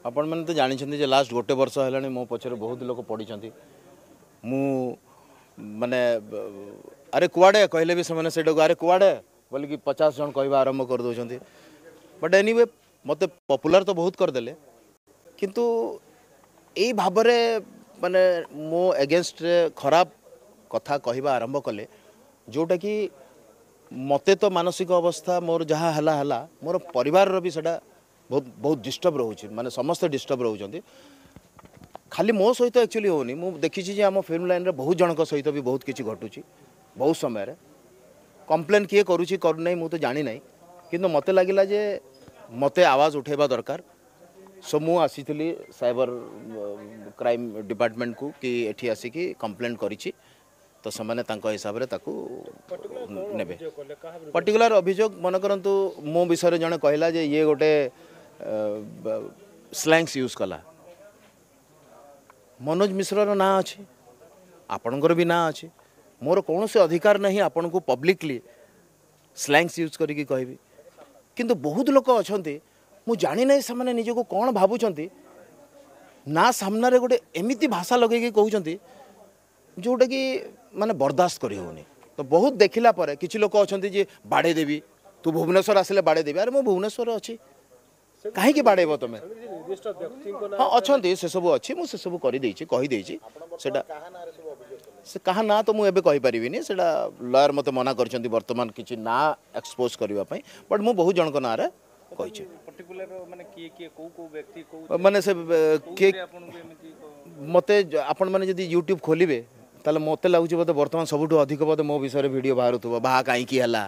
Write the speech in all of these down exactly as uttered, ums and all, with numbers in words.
आपण मैंने तो जानी लास्ट गोटे वर्ष है मो पचर बहुत लोग पढ़ी मु माने अरे कुआड़े कहले भी से अरे कुआड़े बोल कि पचास जन कह आरंभ कर दौरान बट एनीवे मत पॉपुलर तो बहुत करदे किंतु यही भाव माने मो एगेंस्ट खराब कथा कहवा आरंभ कले जोटा कि मते तो मानसिक अवस्था मोर जहाँ हला हला मोर परिवार भी सेटा बहुत बहुत डिस्टर्ब रोचे माने समस्त डिस्टर्ब रोचे खाली मो सहित एक्चुअली होनी मु देखी आम फिल्म लाइन रे बहुत जनक सहित भी बहुत किसी घटुची बहुत समय कंप्लेन किए करुच्ची करू मु तो जानी ना किंतु मते लगिला जे मते आवाज उठेबा दरकार सो मु आसी साइबर क्राइम डिपार्टमेंट को कि एठी आसिकी कंप्लेन करिछि तो समाने तांको हिसाब रे ताकू नेबे पर्टिकुलर अभियोग मन करंतु मो विषय जने कहला जे ये गोटे स्लैंग्स यूज कला मनोज मिश्र रो ना अछि आपनकर भी ना अछि मोर कौन से अधिकार नहीं आपन को पब्लिकली स्लैंग्स यूज करी कहबी किंतु बहुत लोक अछंती मु जानी नहीं से निज को कौन भावुंट ना सामना रे गोटे एमिति भाषा लगे कहते जोटा कि माने बर्दाश्त करी होनी तो बहुत देखला पर किछि लोक अछंती जे बाड़े देवी तू भुवनेश्वर आसिले बाड़े देवी अरे मो भुवनेश्वर अच्छी कहीं बाड़ेब तुम हाँ अच्छा से सब अच्छी मुझे सब करदे कहीदे से कहा ना तो मुझे कहीपरि से लयर मत मना कर बर्तमान किसी ना एक्सपोज करने बट मु बहुत जनक ना माने से मते आपण मैंने जब यूट्यूब खोलिबे ताले मते लागुची बोधे वर्तमान सबुठु अधिक बोधे मो विषय वीडियो बाहर थो बाहा कहीं है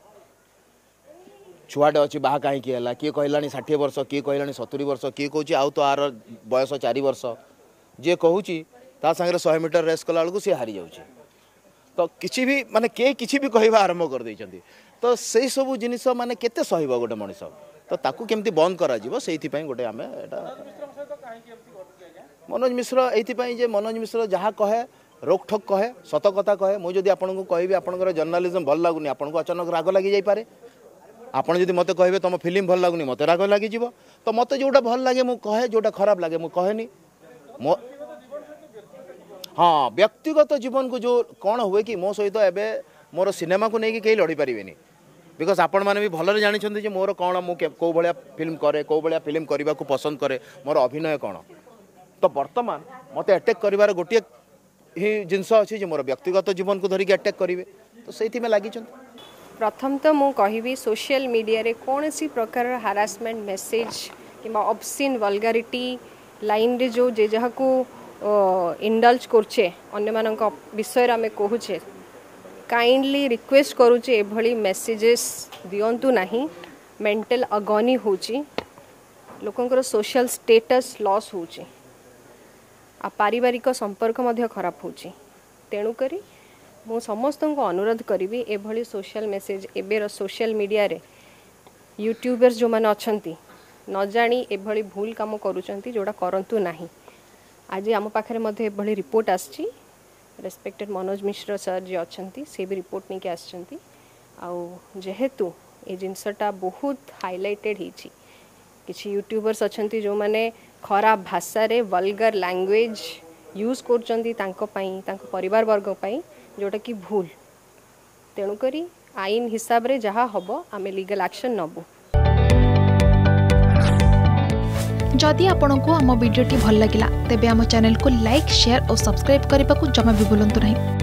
छुआटे अच्छी बाहा कहीं है किए कहला षाठी वर्ष किए कहला सतुरी वर्ष किए कहूँ आउ तो आर बयस चार वर्ष जी कहूँ ता सागर सौ मीटर रेस कला बेलू सी हारी जाऊँगी तो किसी भी माने के किसी भी कहवा आरंभ कर देइछंती तो से सब जिनिस माने केते सहब गोटे मनीष तो ताकू केमती बंद करा जीवो सेइथि गोटे आमे एटा मनोज मिश्र एइथि जे मनोज मिश्र जहाँ कहे रोक ठोक कहे सत कथा कहे मुझे जब आपको कहबी आपंकर जर्नालीजम भल लगुनि आपको अचानक राग लगी जापे आपड़ जब मत कहे तुम फिल्म भल लगुनि मत राग लगी तो मत जोटा भल लगे मुझे कहे जोटा खराब लगे मुझे कहनी मो हाँ व्यक्तिगत जीवन को जो कौन हुए कि मो सहित एवं मोर सिनेमा को लेकिन कहीं लड़ी पारे बिकज आपण मैंने भी भलरे जानते मोर कौन मुझे कौ भाया फिल्म करे कौ भाया फिल्म करने को पसंद करे मोर अभिनय कौन तो बर्तमान मत अटैक कर गोटे ही जिनस अच्छी मोर व्यक्तिगत जीवन को धरिकी अटैक करेंगे तो से लगी प्रथम तो मु कहि सोशल मीडिया रे कौन सी प्रकार हारासमेंट मेसेज कि ऑब्सीन वल्गारिटी लाइन रे जो जे जहा को इंडल्ज करछे अन्य मानक विषय रे आमे कहूछे काइंडली रिक्वेस्ट करूचे एभली मेसेजेस दियंतु नहीं मेंटल अगनी होची लोकंकर सोशल स्टेटस लॉस होची आ पारिवारिक संपर्क मध्य खराब होची तेणु करी मु समस्त को अनुरोध करी एभली सोशल मेसेज एबेर सोशल मीडिया रे यूट्यूबर्स जो माने अछंती न जानी एभली भूल काम करूचंती जोड़ा करंतु नहीं आज आम पाखरे मध्य एभली रिपोर्ट आछि रेस्पेक्टेड मनोज मिश्र सर जी अछंती से भी रिपोर्ट नहीं आछंती आउ जेहेतु ए जिनसटा बहुत हाइलाइटेड हिची किछि यूट्यूबर्स अछंती जो माने खराब भाषा रे वल्गर लैंग्वेज यूज करचंती तांको पई तांको परिवार वर्ग पई जोटा कि भूल तेणु करी आईन हिसाब रे जहाँ हबो आमे लीगल एक्शन नबो। जदि आपंक आम भिडी भल लगा तेब आम चैनल को लाइक शेयर और सब्सक्राइब करने को जमा भी भूलु नहीं।